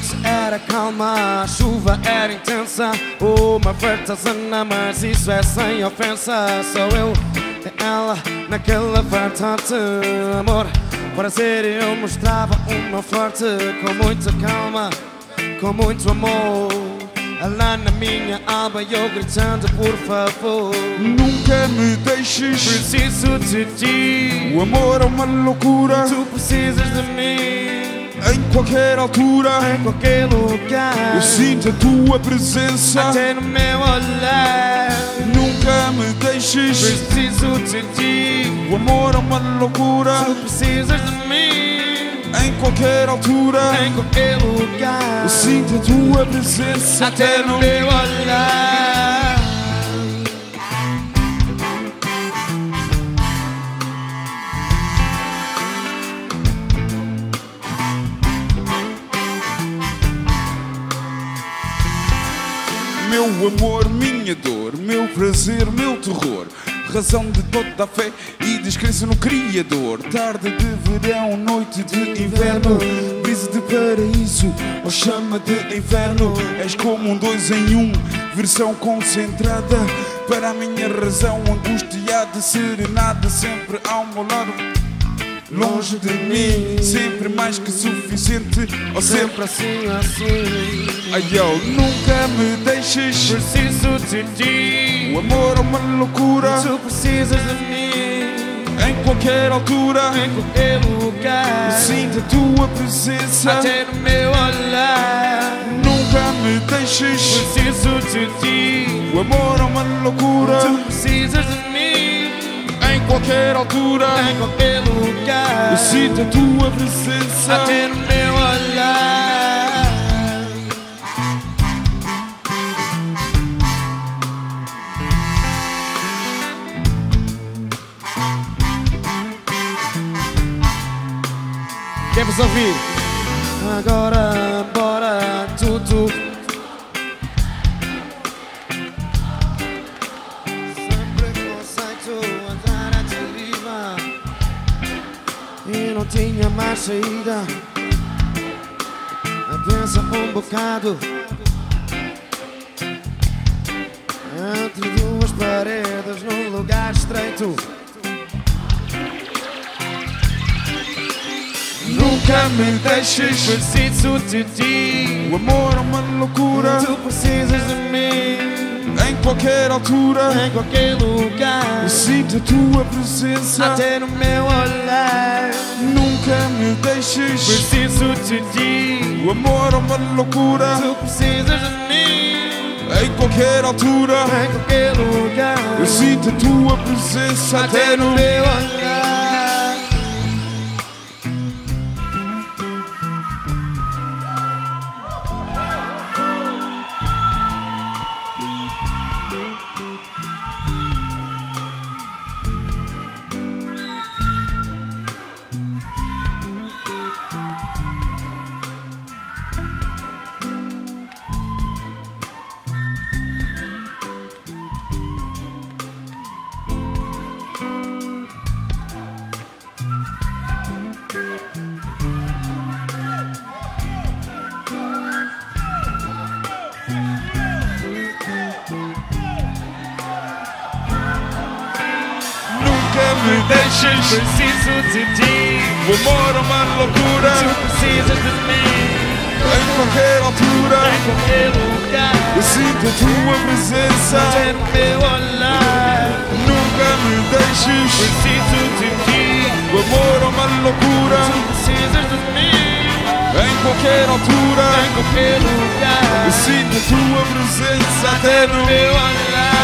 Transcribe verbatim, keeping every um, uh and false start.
noite era calma, a chuva era intensa, uma fartazana, mas isso é sem ofensa. Sou eu e ela naquela fartante amor. Para ser eu mostrava uma forte, com muita calma, com muito amor. Ela na minha alma e eu gritando por favor. Nunca me deixes, preciso de ti. O amor é uma loucura, tu precisas de mim. Em qualquer altura, em qualquer lugar, eu sinto a tua presença, até no meu olhar. Nunca me deixes, preciso de ti. O amor é uma loucura, tu precisas de mim. Em qualquer altura, em qualquer lugar, eu sinto a tua presença, até no meu olhar. Meu amor, minha dor, meu prazer, meu terror, razão de toda a fé e descrença no Criador. Tarde de verão, noite de inverno, brisa de paraíso ou chama de inferno. És como um dois em um, versão concentrada para a minha razão angustiada, serenada, sempre ao meu lado. Longe de mim, sempre mais que suficiente, ou sempre assim, assim. Ai, eu nunca me deixes, preciso de ti. O amor é uma loucura, tu precisas de mim. Em qualquer altura, em qualquer lugar, eu sinto a tua presença, até no meu olhar. Nunca me deixes, preciso de ti. O amor é uma loucura, tu precisas de mim. Em qualquer altura, em qualquer lugar, eu sinto a tua presença, até no meu olhar. Queremos ouvir? Agora, bora, tudo. E não tinha mais saída. Pensa um bocado entre duas paredes num lugar estreito. Nunca me deixes, preciso de ti. O amor é uma loucura, tu precisas de mim. Em qualquer altura, em qualquer lugar, eu sinto a tua presença, até no meu olhar. Nunca me deixes, preciso de ti. O amor é uma loucura, tu precisas de mim. Em qualquer altura, em qualquer lugar, eu sinto a tua presença, até no meu olhar. Me deixes, preciso de ti. O amor é uma loucura, tu precisas de mim. Em qualquer altura, em qualquer lugar, eu sinto a tua presença, até no meu olhar. Nunca me deixes, preciso de ti. O amor é uma loucura, tu precisas de mim. Em qualquer altura, em qualquer lugar, eu sinto a tua presença, até no meu olhar.